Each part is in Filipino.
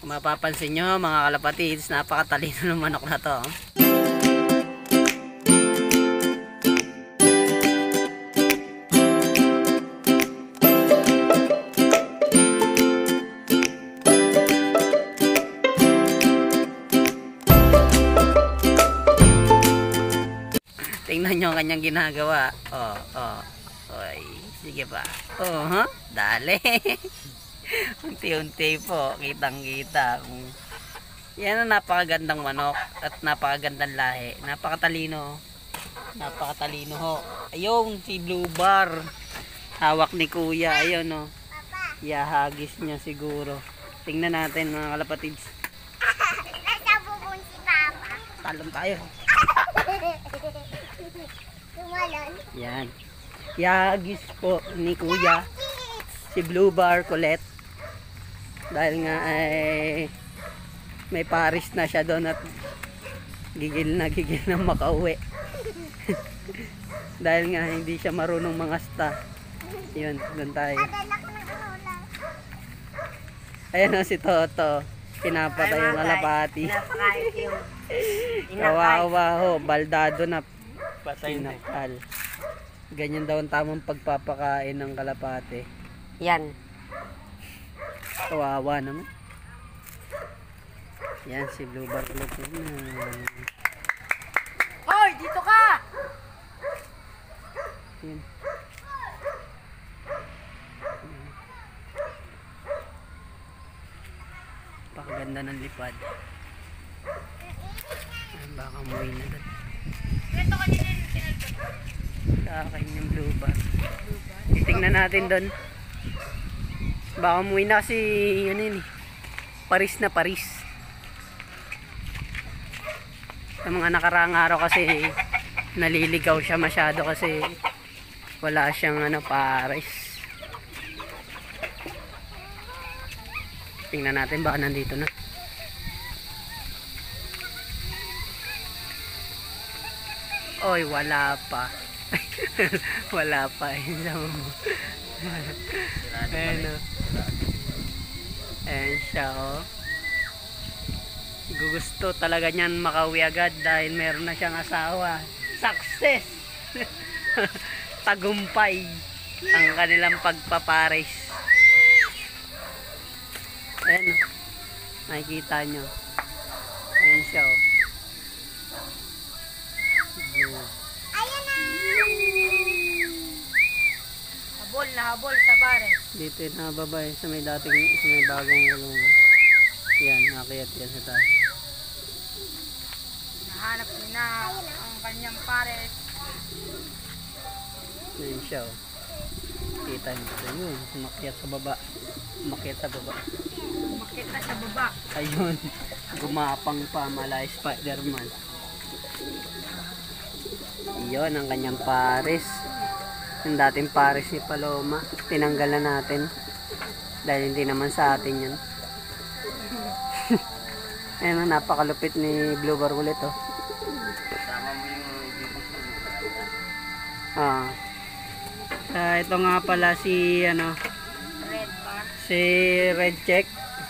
Kung mapapansin nyo mga kalapatids, napakatalino ng manok na to. Tingnan nyo ang kanyang ginagawa. Oy, sige pa. Dali. Unti-unti po, kitang-kita. Yan ang napakagandang manok at napakagandang lahi. Napakatalino. Napakatalino ho. Ayun, si Blue Bar. Hawak ni Kuya. Ayun o. Yahagis niya siguro. Tingnan natin mga kalapatids. Nasa bubong si Papa. Talon tayo. Tumalon. Yan. Yahagis po ni Kuya. Si Blue Bar Colette. Dahil nga ay may paris na siya doon at gigil na makauwi. Dahil nga hindi siya marunong mangasta. Yun, doon tayo. Adala ko ng ulan. Ayan na si Toto. Pinapatay yung kalapati. Kawawa ho. Baldado na. Pinakal. Ganyan daw ang tamang pagpapakain ng kalapati. Yan. Kawawa naman. Yan si Blue Bar ulit. Hoy, dito ka! Yan. Pakaganda ng lipad. Baka umuwi na doon. Kakain yung Blue Bar. Tingnan natin doon. Baka umuwi na kasi ano yun eh. Paris na Paris. Sa mga nakaraang araw kasi naliligaw siya masyado kasi wala siyang Paris. Tingnan natin baka nandito na. Oy, wala pa. Wala pa. Ayan o. Ayan siya o. Gusto talaga niyan makauwi agad dahil meron na siyang asawa. Success! Tagumpay ang kanilang pagpapares. Ayan o. Nakikita nyo. Ayan siya o. Ayan na. Habol sa pares. Dito yung nababay sa may bagong gulong. Yan, nakakiyat yan sa taas. Nahanap niya ang kanyang pares. Yan siya o. Kita nyo ito yun. Umakyat sa baba. Umakyat sa baba. Umakit na sa baba. Ayun. Gumapang pa. Malay Spider-Man. Iyon ang kanyang pares. Yung dating pares ni Paloma. Tinanggal na natin. Dahil hindi naman sa atin yun. Ayan, napakalupit ni Blue Bar ulit oh. Ito nga pala si Red bar. si Red Check.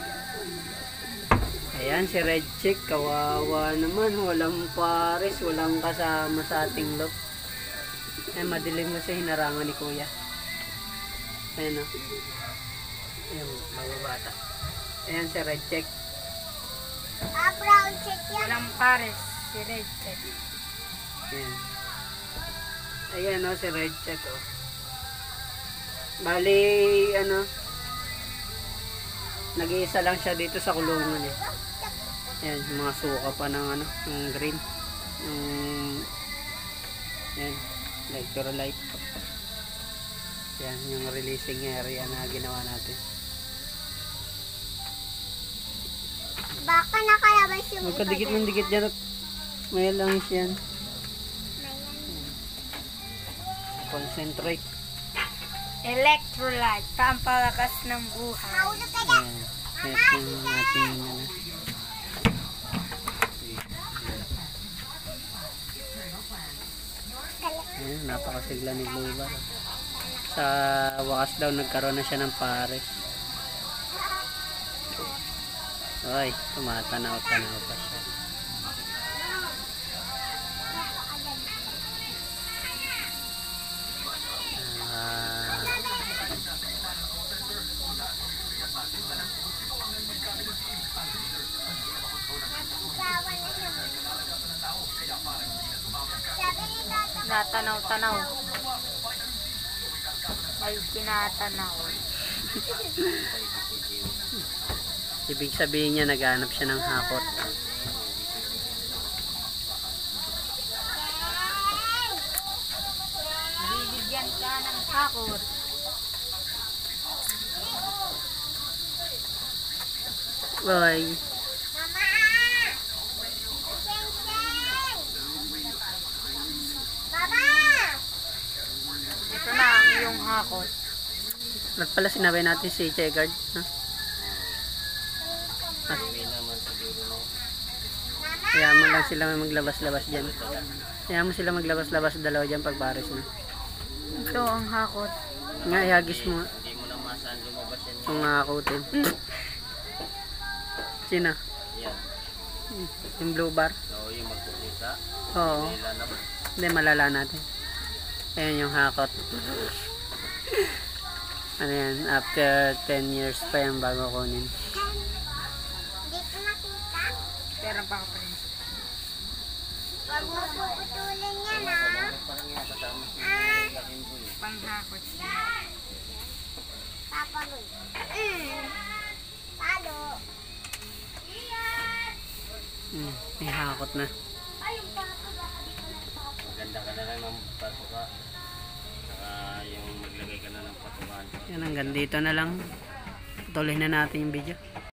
Ayan si Red Check, kawawa naman, walang pares, walang kasama sa ating loop. Ayan, madilim kasi hinarangan ni Kuya. Ayan o. Ayan, mababata. Ayan si Red Check. Brown check yan. Walang pares. Si Red Check. Ayan. Ayan o, si Red Check o. Bali, nag-iisa lang siya dito sa kulungan eh. Ayan, mga suka pa ng ng green. Ayan, electrolyte. Ayan, yung releasing area na ginawa natin. Baka nakalabas yung Magkadikit ng dikit dyan at may langis yan. Concentrate. Electrolyte. Pampalakas ng buhay. Mahulog ka dyan. Ayan, ito yung ating ayan, napakasigla ni Blue Bar. Sa wakas daw nagkaroon na siya ng pares. Ay, tumatanaw-tanaw pa siya. Ah, Nasigawan na siya. Sabi ni Tata, Natanaw-tanaw. May tinatanaw. ibig sabihin niya naghanap siya ng hakot. Bibigyan ka ng hakot. Ay, Mama! Seng-seng! Baba! Ito na ang iyong hakot. ba't pala sinabay natin si Chegard? Ha? Kaya mo lang sila maglabas-labas dyan. Kaya mo sila maglabas-labas dalawa dyan pag pares na. Ito ang hakot. Nga, ihagis mo nga. Kung hakutin. Sino? Yung blue bar? Oo. Hindi, malala natin. Ayan yung hakot. Ano yan? After 10 years pa yan bago kunin. Dito nakita. Pero pa ka pa rin. Huwag mo puputulin yan, ha? Panghakot siya. Papaloy. Talo. May hakot na. Maganda ka na lang ng pasuka. Saka yung maglagay ka na ng pasukan. Yan, hanggang dito na lang. Tuloy na natin yung video.